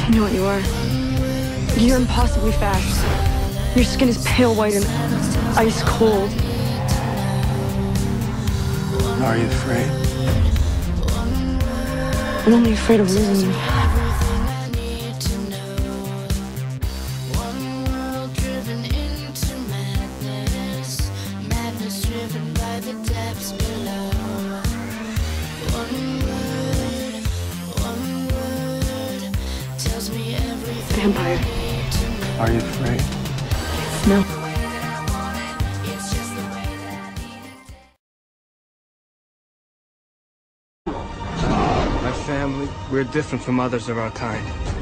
You know what you are. You're impossibly fast. Your skin is pale white and ice cold. Are you afraid? I'm only afraid of losing you. Vampire. Are you afraid? No. My family, we're different from others of our kind.